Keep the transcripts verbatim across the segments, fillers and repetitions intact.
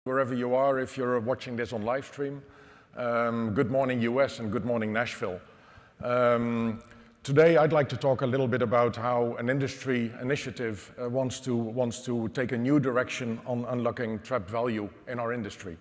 Wherever you are, if you're watching this on live stream. Um, good morning U S and good morning Nashville. Um, today I'd like to talk a little bit about how an industry initiative uh, wants, to, wants to take a new direction on unlocking trapped value in our industry.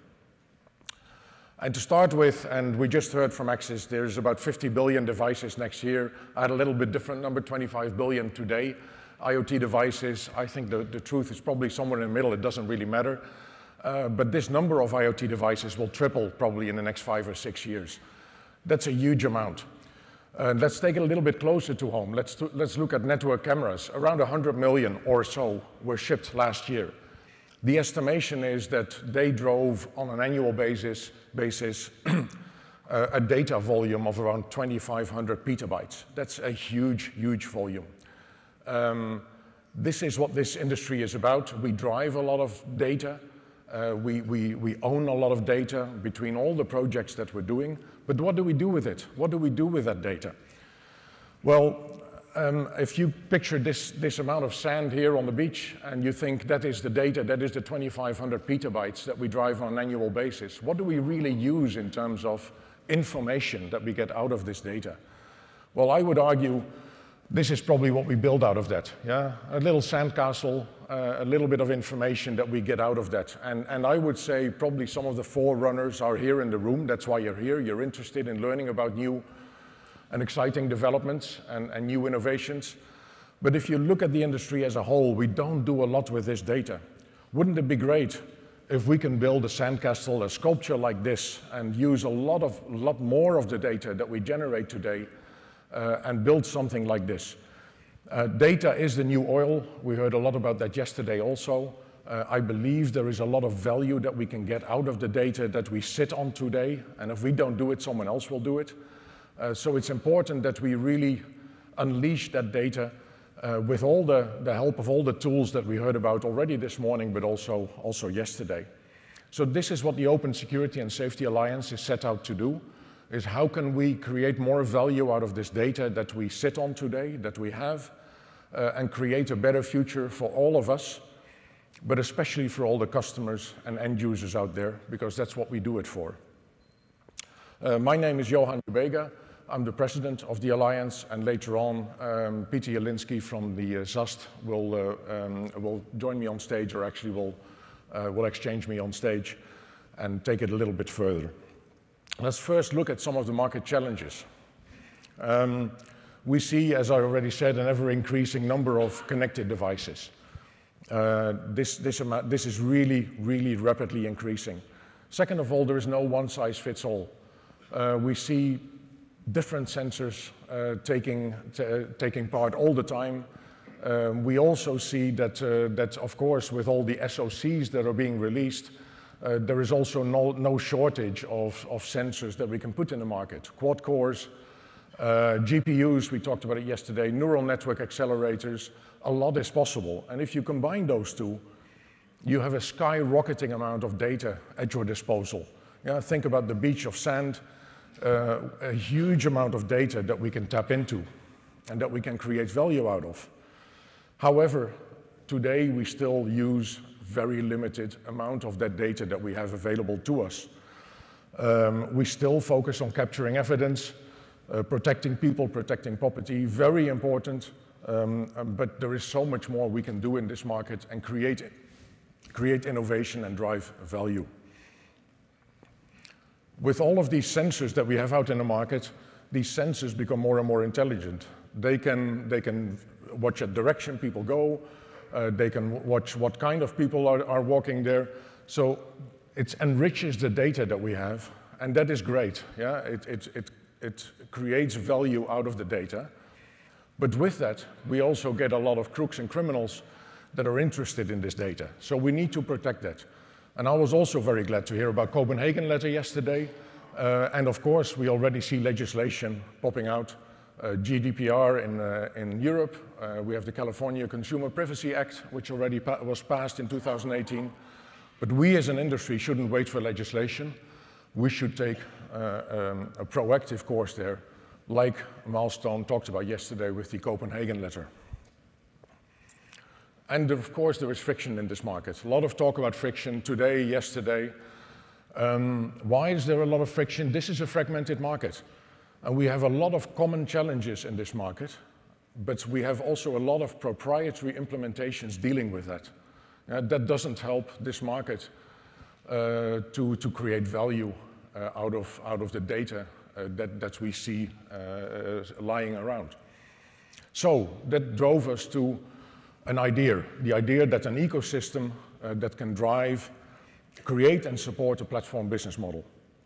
And to start with, and we just heard from Axis, there's about fifty billion devices next year. I had a little bit different number, twenty-five billion today. IoT devices, I think the, the truth is probably somewhere in the middle, it doesn't really matter. Uh, but this number of IoT devices will triple probably in the next five or six years. That's a huge amount. Uh, let's take it a little bit closer to home. Let's, to, let's look at network cameras. Around one hundred million or so were shipped last year. The estimation is that they drove on an annual basis, basis uh, a data volume of around twenty-five hundred petabytes. That's a huge, huge volume. Um, this is what this industry is about. We drive a lot of data. Uh, we, we, we own a lot of data between all the projects that we're doing, but what do we do with it? What do we do with that data? Well, um, if you picture this, this amount of sand here on the beach and you think that is the data, that is the twenty-five hundred petabytes that we drive on an annual basis, what do we really use in terms of information that we get out of this data? Well, I would argue this is probably what we build out of that, yeah? A little sandcastle, uh, a little bit of information that we get out of that. And, and I would say probably some of the forerunners are here in the room. That's why you're here. You're interested in learning about new and exciting developments and, and new innovations. But if you look at the industry as a whole, we don't do a lot with this data. Wouldn't it be great if we can build a sandcastle, a sculpture like this, and use a lot, of, lot more of the data that we generate today Uh, and build something like this. Uh, data is the new oil. We heard a lot about that yesterday also. Uh, I believe there is a lot of value that we can get out of the data that we sit on today, and if we don't do it, someone else will do it. Uh, so it's important that we really unleash that data uh, with all the, the help of all the tools that we heard about already this morning, but also, also yesterday. So this is what the Open Security and Safety Alliance is set out to do. Is how can we create more value out of this data that we sit on today, that we have, uh, and create a better future for all of us, but especially for all the customers and end users out there, because that's what we do it for. Uh, my name is Johan Jubega. I'm the president of the Alliance, and later on, um, Peter Jelinski from the uh, Z A S T will, uh, um, will join me on stage, or actually will, uh, will exchange me on stage and take it a little bit further. Let's first look at some of the market challenges. Um, we see, as I already said, an ever-increasing number of connected devices. Uh, this, this, amount, this is really, really rapidly increasing. Second of all, there is no one-size-fits-all. Uh, we see different sensors uh, taking, uh, taking part all the time. Um, we also see that, uh, that, of course, with all the S O Cs that are being released, Uh, there is also no, no shortage of, of sensors that we can put in the market. Quad cores, uh, G P Us, we talked about it yesterday, neural network accelerators, a lot is possible. And if you combine those two, you have a skyrocketing amount of data at your disposal. Yeah, think about the beach of sand, uh, a huge amount of data that we can tap into and that we can create value out of. However, today we still use very limited amount of that data that we have available to us. Um, we still focus on capturing evidence, uh, protecting people, protecting property, very important, um, um, but there is so much more we can do in this market and create, create innovation and drive value. With all of these sensors that we have out in the market, these sensors become more and more intelligent. They can, they can watch what direction people go. Uh, they can watch what kind of people are, are walking there. So it enriches the data that we have, and that is great. Yeah? It, it, it, it creates value out of the data. But with that, we also get a lot of crooks and criminals that are interested in this data. So we need to protect that. And I was also very glad to hear about Copenhagen letter yesterday. Uh, and of course, we already see legislation popping out. Uh, G D P R in, uh, in Europe. Uh, we have the California Consumer Privacy Act, which already pa was passed in two thousand eighteen. But we as an industry shouldn't wait for legislation. We should take uh, um, a proactive course there, like Milestone talked about yesterday with the Copenhagen letter. And of course, there is friction in this market. A lot of talk about friction today, yesterday. Um, why is there a lot of friction? This is a fragmented market. And we have a lot of common challenges in this market, but we have also a lot of proprietary implementations dealing with that. Uh, that doesn't help this market uh, to, to create value uh, out, of, out of the data uh, that, that we see uh, lying around. So that drove us to an idea, the idea that an ecosystem uh, that can drive, create and support a platform business model.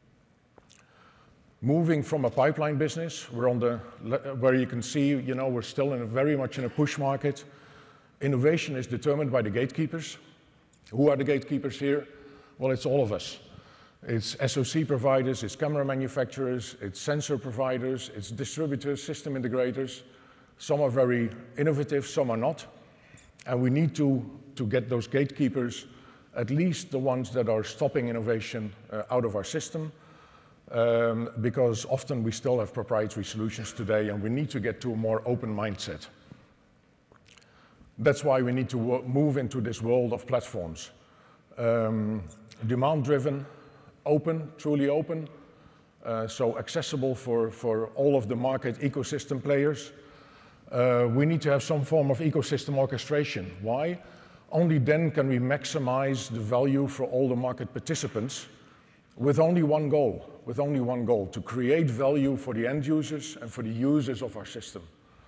Moving from a pipeline business, we're on the, where you can see, you know, we're still in a very much in a push market. Innovation is determined by the gatekeepers. Who are the gatekeepers here? Well, it's all of us. It's S O C providers, it's camera manufacturers, it's sensor providers, it's distributors, system integrators. Some are very innovative, some are not. And we need to, to get those gatekeepers, at least the ones that are stopping innovation uh, out of our system, um, because often we still have proprietary solutions today and we need to get to a more open mindset. That's why we need to move into this world of platforms. Um, demand-driven, open, truly open, uh, so accessible for, for all of the market ecosystem players. Uh, we need to have some form of ecosystem orchestration. Why? Only then can we maximize the value for all the market participants with only one goal, with only one goal, to create value for the end users and for the users of our system.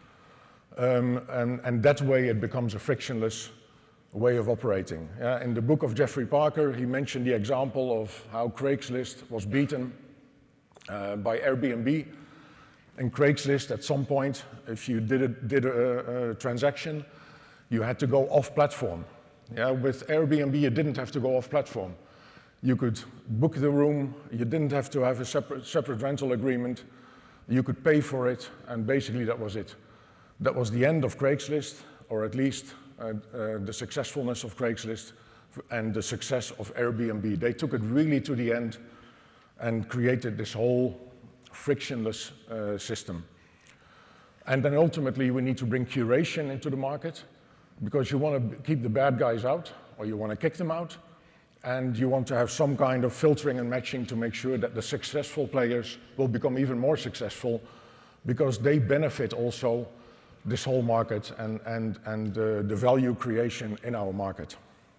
Um, and, and that way it becomes a frictionless way of operating. Uh, in the book of Jeffrey Parker, he mentioned the example of how Craigslist was beaten uh, by Airbnb. And Craigslist, at some point, if you did a, did a, a transaction, you had to go off-platform. Yeah, with Airbnb, you didn't have to go off-platform. You could book the room, you didn't have to have a separate, separate rental agreement, you could pay for it, and basically that was it. That was the end of Craigslist, or at least uh, uh, the successfulness of Craigslist and the success of Airbnb. They took it really to the end and created this whole frictionless uh, system. And then ultimately we need to bring curation into the market, because you want to keep the bad guys out, or you want to kick them out, and you want to have some kind of filtering and matching to make sure that the successful players will become even more successful, because they benefit also this whole market and, and, and uh, the value creation in our market.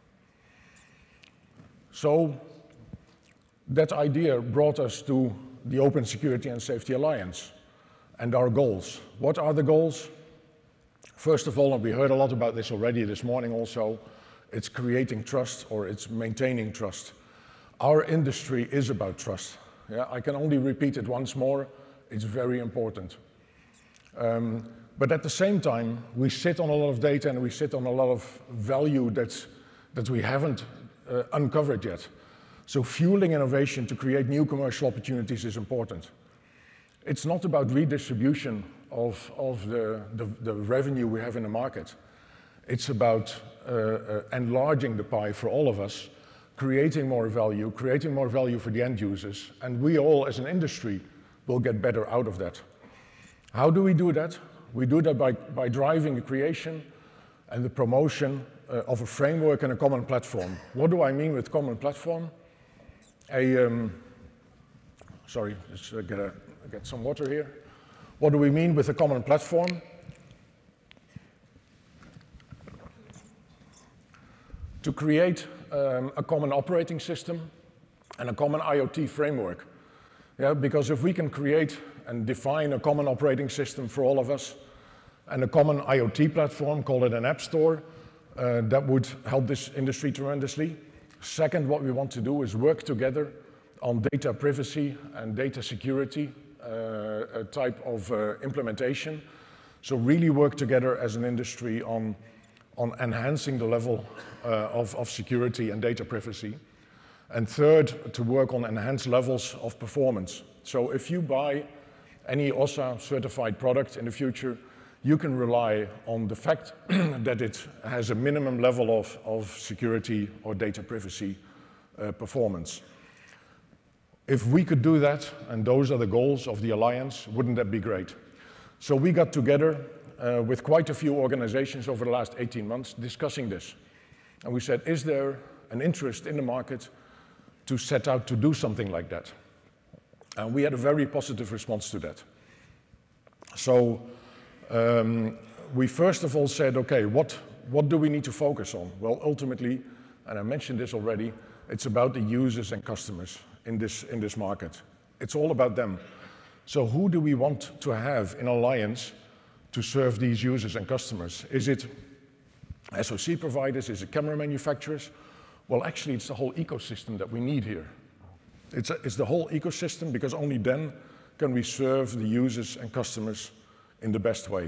So that idea brought us to the Open Security and Safety Alliance and our goals. What are the goals? First of all, and we heard a lot about this already this morning also, it's creating trust, or it's maintaining trust. Our industry is about trust. Yeah, I can only repeat it once more, it's very important. Um, but at the same time, we sit on a lot of data and we sit on a lot of value that's, that we haven't uh, uncovered yet. So fueling innovation to create new commercial opportunities is important. It's not about redistribution of, of the, the, the revenue we have in the market. It's about uh, uh, enlarging the pie for all of us, creating more value, creating more value for the end users, and we all as an industry will get better out of that. How do we do that? We do that by, by driving the creation and the promotion uh, of a framework and a common platform. What do I mean with common platform? A, um, sorry, let's uh, get, a, get some water here. What do we mean with a common platform? To create um, a common operating system and a common I O T framework. Yeah, because if we can create and define a common operating system for all of us and a common I O T platform, call it an app store, uh, that would help this industry tremendously. Second, what we want to do is work together on data privacy and data security uh, a type of uh, implementation. So really work together as an industry on, on enhancing the level uh, of, of security and data privacy. And third, to work on enhanced levels of performance. So if you buy any OSSA certified product in the future, you can rely on the fact that it has a minimum level of, of security or data privacy uh, performance. If we could do that, and those are the goals of the Alliance, wouldn't that be great? So we got together uh, with quite a few organizations over the last eighteen months discussing this. And we said, is there an interest in the market to set out to do something like that? And we had a very positive response to that. So um, we first of all said, okay, what, what do we need to focus on? Well, ultimately, and I mentioned this already, it's about the users and customers in this, in this market. It's all about them. So who do we want to have in Alliance to serve these users and customers? Is it S O C providers? Is it camera manufacturers? Well, actually, it's the whole ecosystem that we need here. It's, a, it's the whole ecosystem, because only then can we serve the users and customers in the best way.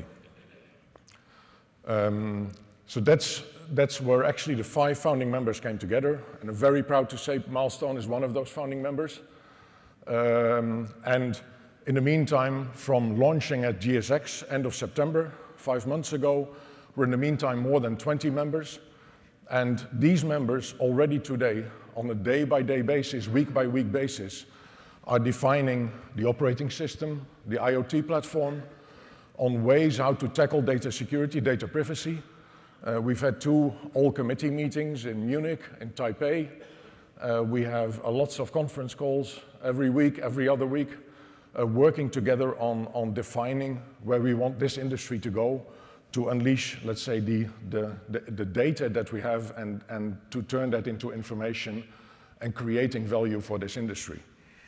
Um, so that's, that's where actually the five founding members came together, and I'm very proud to say Milestone is one of those founding members. Um, and in the meantime, from launching at G S X end of September, five months ago, we're in the meantime more than twenty members. And these members already today, on a day-by-day basis, week-by-week basis, are defining the operating system, the I O T platform, on ways how to tackle data security, data privacy. Uh, we've had two all-committee meetings in Munich, in Taipei. Uh, we have uh, lots of conference calls every week, every other week, uh, working together on, on defining where we want this industry to go, to unleash, let's say, the, the, the, the data that we have, and, and to turn that into information and creating value for this industry.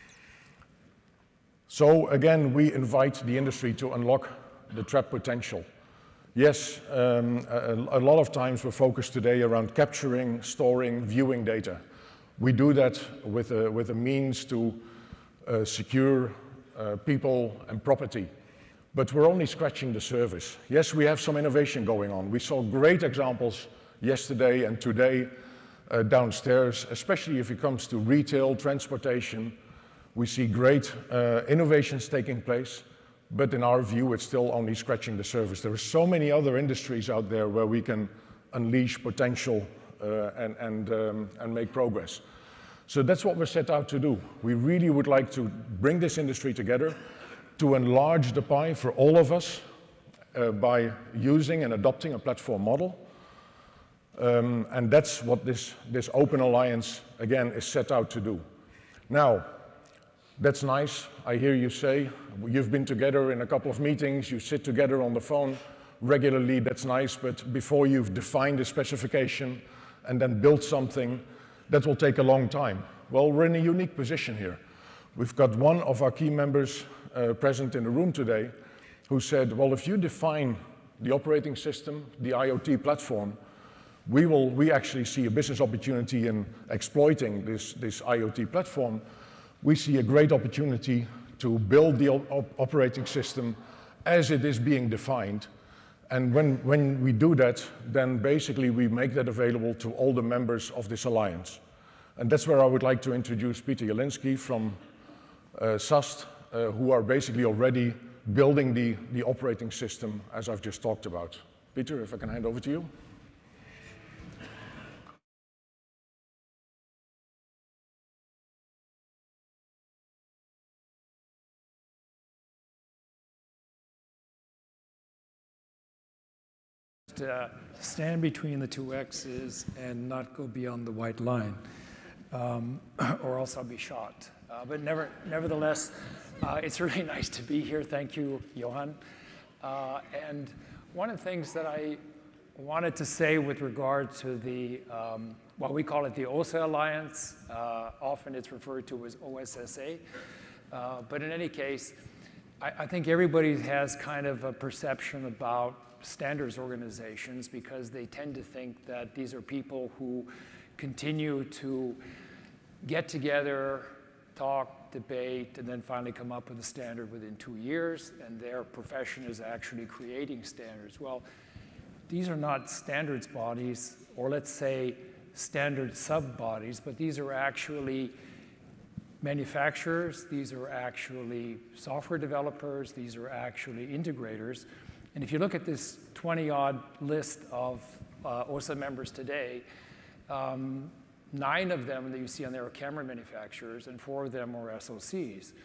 So again, we invite the industry to unlock the trap potential. Yes, um, a, a lot of times we're focused today around capturing, storing, viewing data. We do that with a, with a means to uh, secure uh, people and property. But we're only scratching the surface. Yes, we have some innovation going on. We saw great examples yesterday and today uh, downstairs, especially if it comes to retail, transportation. We see great uh, innovations taking place, but in our view, it's still only scratching the surface. There are so many other industries out there where we can unleash potential uh, and, and, um, and make progress. So that's what we're set out to do. We really would like to bring this industry together, to enlarge the pie for all of us uh, by using and adopting a platform model. Um, and that's what this, this Open Alliance, again, is set out to do. Now, that's nice. I hear you say, you've been together in a couple of meetings, you sit together on the phone regularly, that's nice, but before you've defined a specification and then built something, that will take a long time. Well, we're in a unique position here. We've got one of our key members Uh, present in the room today, who said, well, if you define the operating system, the I O T platform, we will, we actually see a business opportunity in exploiting this, this I O T platform. We see a great opportunity to build the op operating system as it is being defined. And when, when we do that, then basically we make that available to all the members of this alliance. And that's where I would like to introduce Peter Jelinski from uh, S A S T, Uh, who are basically already building the, the operating system, as I've just talked about. Peter, if I can hand over to you. Uh, stand between the two X's and not go beyond the white line, um, or else I'll be shot. Uh, but never, nevertheless, uh, it's really nice to be here. Thank you, Johan. Uh, and one of the things that I wanted to say with regard to the, um, well, we call it the OSSA Alliance. Uh, often it's referred to as O S S A. Uh, but in any case, I, I think everybody has kind of a perception about standards organizations, because they tend to think that these are people who continue to get together, talk, debate, and then finally come up with a standard within two years, and their profession is actually creating standards. Well, these are not standards bodies, or let's say standard sub-bodies, but these are actually manufacturers, these are actually software developers, these are actually integrators. And if you look at this twenty odd list of uh, OSSA members today, um, nine of them that you see on there are camera manufacturers, and four of them are S O Cs.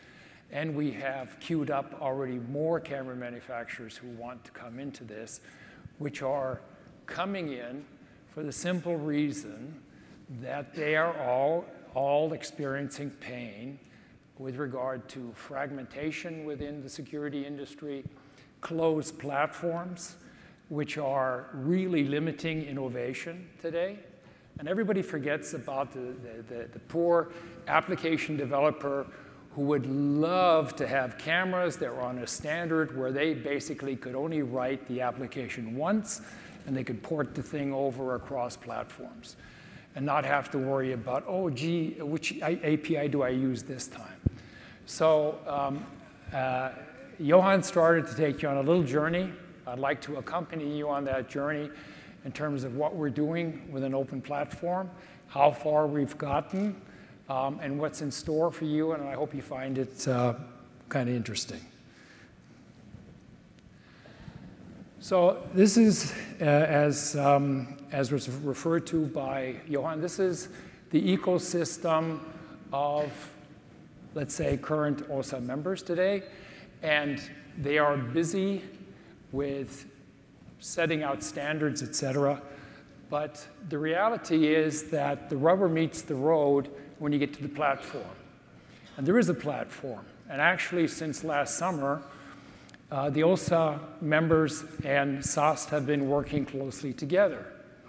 And we have queued up already more camera manufacturers who want to come into this, which are coming in for the simple reason that they are all, all experiencing pain with regard to fragmentation within the security industry, closed platforms, which are really limiting innovation today. And everybody forgets about the, the, the, the poor application developer who would love to have cameras that were on a standard where they basically could only write the application once and they could port the thing over across platforms and not have to worry about, oh, gee, which A P I do I use this time? So um, uh, Johan started to take you on a little journey. I'd like to accompany you on that journey in terms of what we're doing with an open platform, how far we've gotten, um, and what's in store for you, and I hope you find it uh, kind of interesting. So this is, uh, as, um, as was referred to by Johan, this is the ecosystem of, let's say, current OSSA members today, and they are busy with setting out standards, et cetera. But the reality is that the rubber meets the road when you get to the platform. And there is a platform. And actually, since last summer, uh, the OSSA members and S A S T have been working closely together.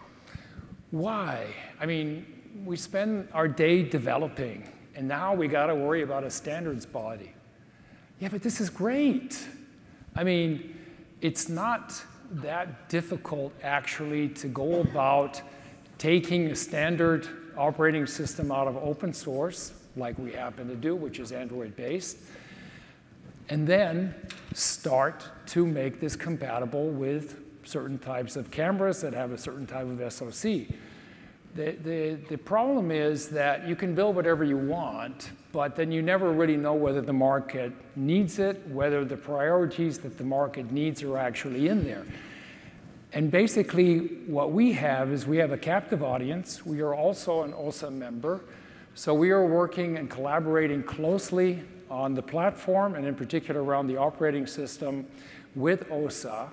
Why? I mean, we spend our day developing, and now we got to worry about a standards body. Yeah, but this is great. I mean, it's not that difficult, actually, to go about taking a standard operating system out of open source, like we happen to do, which is Android-based, and then start to make this compatible with certain types of cameras that have a certain type of S O C. The, the, the problem is that you can build whatever you want, but then you never really know whether the market needs it, whether the priorities that the market needs are actually in there. And basically, what we have is we have a captive audience. We are also an OSSA member. So we are working and collaborating closely on the platform, and in particular around the operating system with OSSA,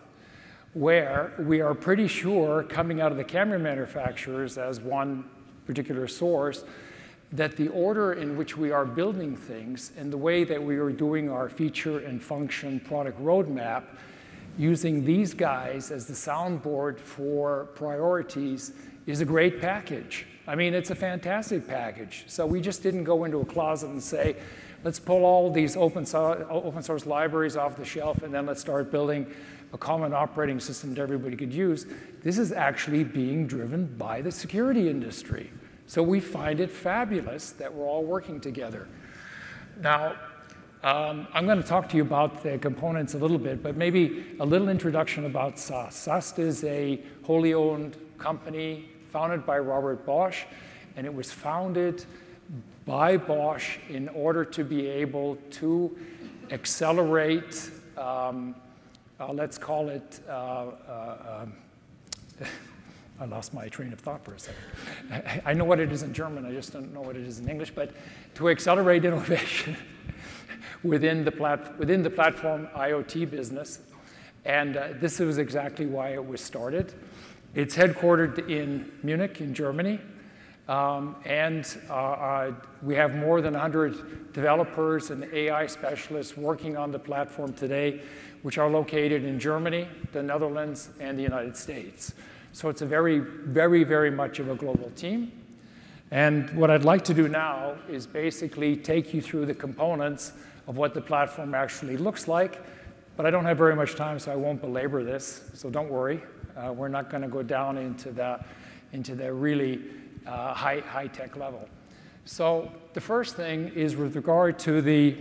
where we are pretty sure, coming out of the camera manufacturers as one particular source, that the order in which we are building things and the way that we are doing our feature and function product roadmap, using these guys as the soundboard for priorities, is a great package. I mean, it's a fantastic package. So we just didn't go into a closet and say, let's pull all these open, so open source libraries off the shelf and then let's start building a common operating system that everybody could use. This is actually being driven by the security industry. So we find it fabulous that we're all working together. Now, um, I'm going to talk to you about the components a little bit, but maybe a little introduction about S A S T. S A S T is a wholly owned company founded by Robert Bosch, and it was founded by Bosch in order to be able to accelerate, um, uh, let's call it, uh, uh, uh, I lost my train of thought for a second. I, I know what it is in German, I just don't know what it is in English, but to accelerate innovation within the, plat within the platform IoT business. And uh, this was exactly why it was started. It's headquartered in Munich, in Germany. Um, and uh, uh, we have more than one hundred developers and A I specialists working on the platform today, which are located in Germany, the Netherlands, and the United States. So it's a very, very, very much of a global team. And what I'd like to do now is basically take you through the components of what the platform actually looks like. But I don't have very much time, so I won't belabor this. So don't worry. Uh, we're not going to go down into the, into the really uh, high, high-tech level. So the first thing is with regard to the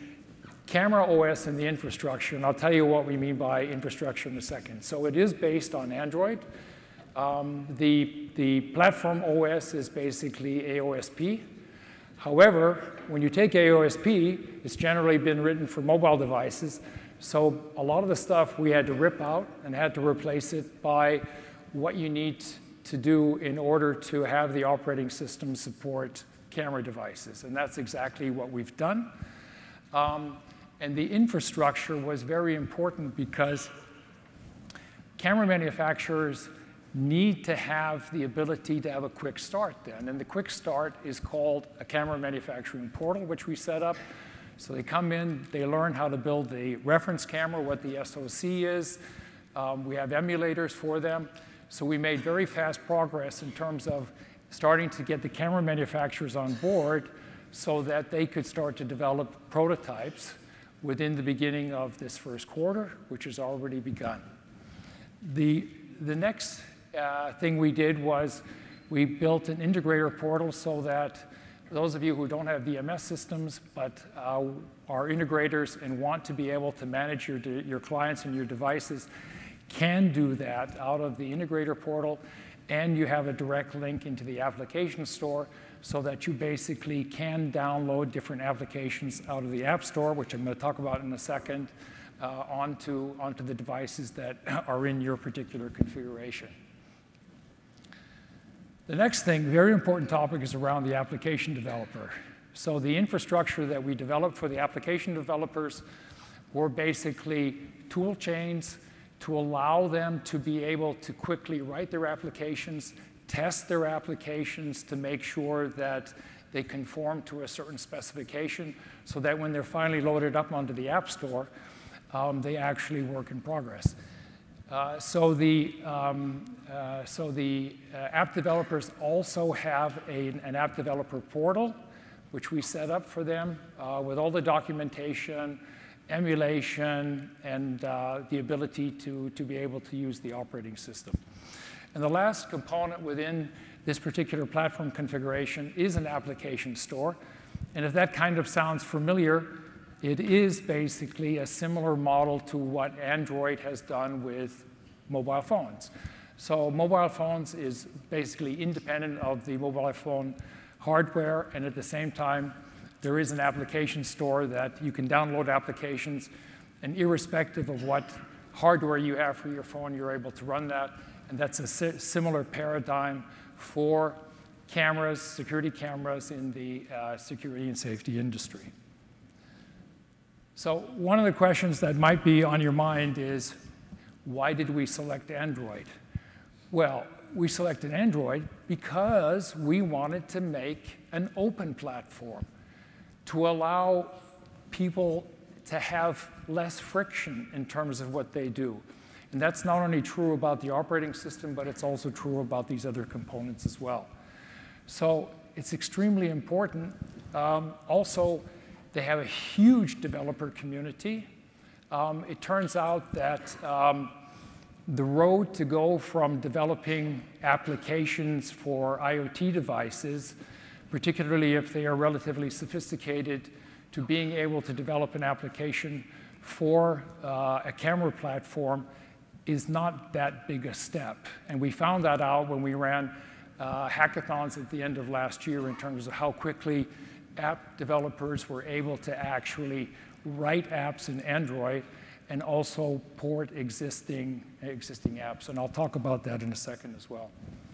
camera O S and the infrastructure. And I'll tell you what we mean by infrastructure in a second. So it is based on Android. Um, the, the platform O S is basically A O S P. However, when you take A O S P, it's generally been written for mobile devices. So a lot of the stuff we had to rip out and had to replace it by what you need to do in order to have the operating system support camera devices. And that's exactly what we've done. Um, and the infrastructure was very important because camera manufacturers need to have the ability to have a quick start then. And the quick start is called a camera manufacturing portal, which we set up. So they come in, they learn how to build the reference camera, what the S O C is. Um, we have emulators for them. So we made very fast progress in terms of starting to get the camera manufacturers on board so that they could start to develop prototypes within the beginning of this first quarter, which has already begun. The, the next uh, thing we did was we built an integrator portal so that those of you who don't have V M S systems but uh, are integrators and want to be able to manage your, your clients and your devices can do that out of the integrator portal, and you have a direct link into the application store so that you basically can download different applications out of the App Store, which I'm going to talk about in a second, uh, onto, onto the devices that are in your particular configuration. The next thing, very important topic, is around the application developer. So the infrastructure that we developed for the application developers were basically tool chains to allow them to be able to quickly write their applications, test their applications to make sure that they conform to a certain specification so that when they're finally loaded up onto the App Store, um, they actually work in progress. Uh, so the, um, uh, so the uh, app developers also have a, an app developer portal, which we set up for them uh, with all the documentation, emulation, and uh, the ability to, to be able to use the operating system. And the last component within this particular platform configuration is an application store. And if that kind of sounds familiar, it is basically a similar model to what Android has done with mobile phones. So mobile phones is basically independent of the mobile phone hardware, and at the same time, there is an application store that you can download applications, and irrespective of what hardware you have for your phone, you're able to run that. And that's a si similar paradigm for cameras, security cameras in the uh, security and safety industry. So one of the questions that might be on your mind is, why did we select Android? Well, we selected Android because we wanted to make an open platform to allow people to have less friction in terms of what they do. And that's not only true about the operating system, but it's also true about these other components as well. So it's extremely important. Um, also, they have a huge developer community. Um, it turns out that um, the road to go from developing applications for IoT devices, particularly if they are relatively sophisticated, to being able to develop an application for uh, a camera platform is not that big a step. And we found that out when we ran uh, hackathons at the end of last year in terms of how quickly app developers were able to actually write apps in Android and also port existing, existing apps. And I'll talk about that in a second as well.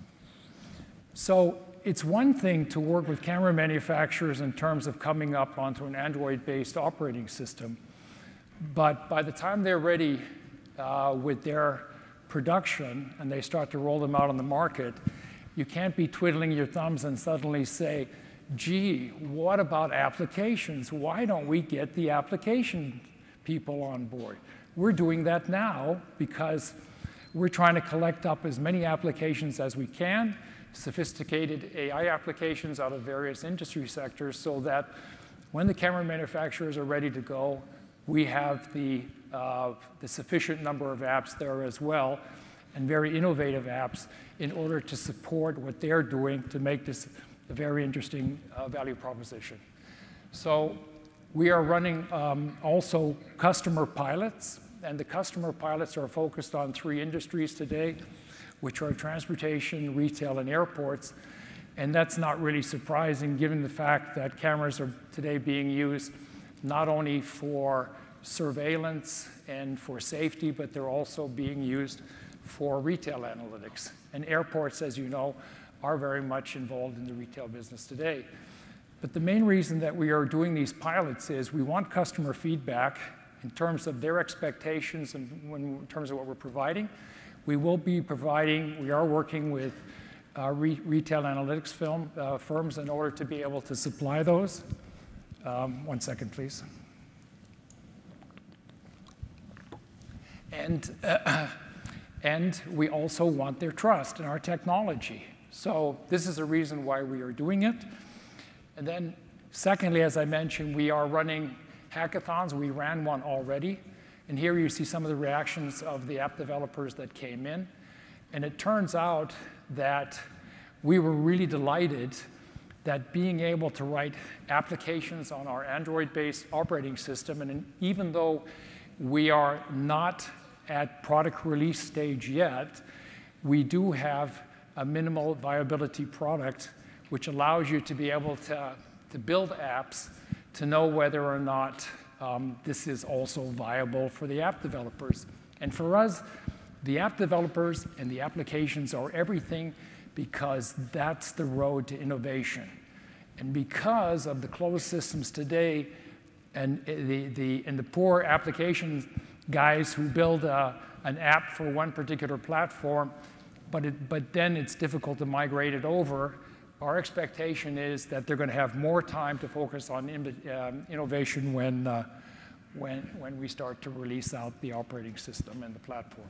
So it's one thing to work with camera manufacturers in terms of coming up onto an Android-based operating system. But by the time they're ready uh, with their production and they start to roll them out on the market, you can't be twiddling your thumbs and suddenly say, gee, what about applications? Why don't we get the application people on board? We're doing that now because we're trying to collect up as many applications as we can, sophisticated A I applications out of various industry sectors, so that when the camera manufacturers are ready to go, we have the, uh, the sufficient number of apps there as well, and very innovative apps in order to support what they're doing to make this a very interesting uh, value proposition. So we are running um, also customer pilots, and the customer pilots are focused on three industries today, which are transportation, retail, and airports. And that's not really surprising given the fact that cameras are today being used not only for surveillance and for safety, but they're also being used for retail analytics. And airports, as you know, are very much involved in the retail business today. But the main reason that we are doing these pilots is we want customer feedback in terms of their expectations and when, in terms of what we're providing. We will be providing, we are working with uh, re retail analytics film, uh, firms in order to be able to supply those. Um, one second, please. And, uh, and we also want their trust in our technology. So this is a reason why we are doing it. And then secondly, as I mentioned, we are running hackathons. We ran one already. And here you see some of the reactions of the app developers that came in. And it turns out that we were really delighted that being able to write applications on our Android-based operating system, and even though we are not at product release stage yet, we do have a minimal viability product which allows you to be able to, to build apps to know whether or not um, this is also viable for the app developers. And for us, the app developers and the applications are everything because that's the road to innovation. And because of the closed systems today and the, the, and the poor application guys who build a, an app for one particular platform, but, it, but then it's difficult to migrate it over, our expectation is that they're going to have more time to focus on in, um, innovation when, uh, when, when we start to release out the operating system and the platform.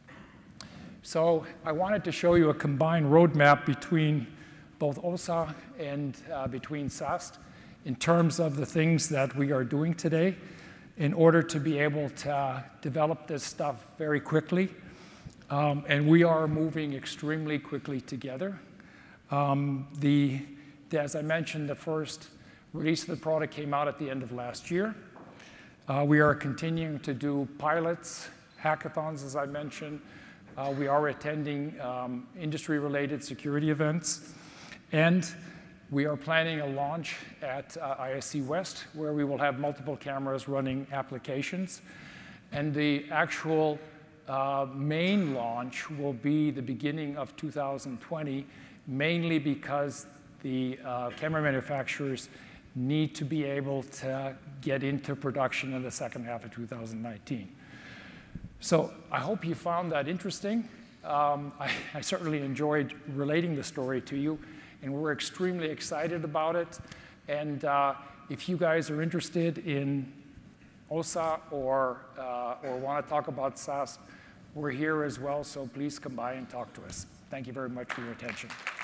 So I wanted to show you a combined roadmap between both OSSA and uh, between S A S T in terms of the things that we are doing today in order to be able to uh, develop this stuff very quickly. Um, and we are moving extremely quickly together. Um, the, the, as I mentioned, the first release of the product came out at the end of last year. Uh, we are continuing to do pilots, hackathons, as I mentioned. Uh, we are attending um, industry-related security events. And we are planning a launch at uh, I S C West, where we will have multiple cameras running applications. And the actual uh, main launch will be the beginning of two thousand twenty, mainly because the uh, camera manufacturers need to be able to get into production in the second half of two thousand nineteen. So I hope you found that interesting. Um, I, I certainly enjoyed relating the story to you, and we're extremely excited about it. And uh, if you guys are interested in OSSA or, uh, or want to talk about S A S T, we're here as well, so please come by and talk to us. Thank you very much for your attention.